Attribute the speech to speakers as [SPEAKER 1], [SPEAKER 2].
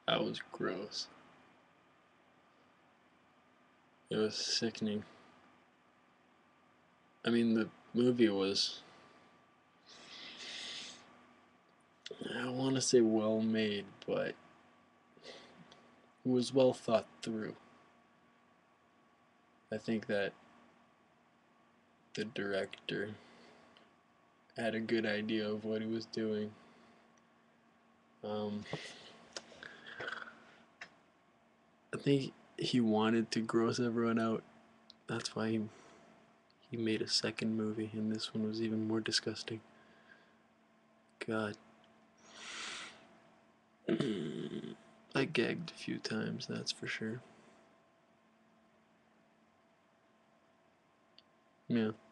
[SPEAKER 1] That was gross. It was sickening. I mean, the movie was, I don't want to say well made, but it was well thought through. I think that the director had a good idea of what he was doing. Um, I think he wanted to gross everyone out. That's why he made a second movie, and this one was even more disgusting. God. I gagged a few times, that's for sure. Yeah.